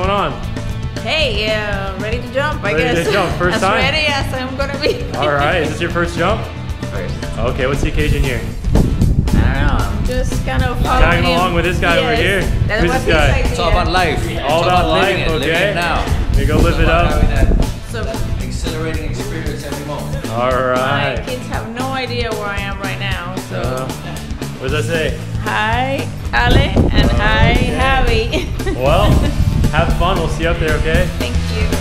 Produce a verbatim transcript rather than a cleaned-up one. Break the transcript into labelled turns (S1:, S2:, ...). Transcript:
S1: going on?
S2: Hey, uh, ready to jump, I
S1: ready
S2: guess.
S1: Ready to jump, first
S2: as
S1: time?
S2: As ready as I'm gonna be.
S1: Alright, is this your first jump?
S2: First.
S1: Okay, what's the occasion here?
S2: I don't know, I'm just kind of following
S1: Tagging
S2: him.
S1: along with this guy
S2: yes.
S1: over here.
S2: That
S1: Who's
S2: was
S1: this guy?
S2: his idea.
S3: It's all about life.
S1: All
S3: it's
S1: about,
S3: about
S1: life,
S3: living it,
S1: okay?
S3: living it now.
S1: You go live
S3: it's
S1: it up.
S3: Having that
S2: So,
S3: exhilarating experience every moment.
S1: Alright.
S2: my kids have no idea where I am right now, so.
S1: Uh, what does that say?
S2: Hi, Ale, and hi,
S1: Okay.
S2: Javi.
S1: Well, have fun. We'll see you up there, okay?
S2: Thank you.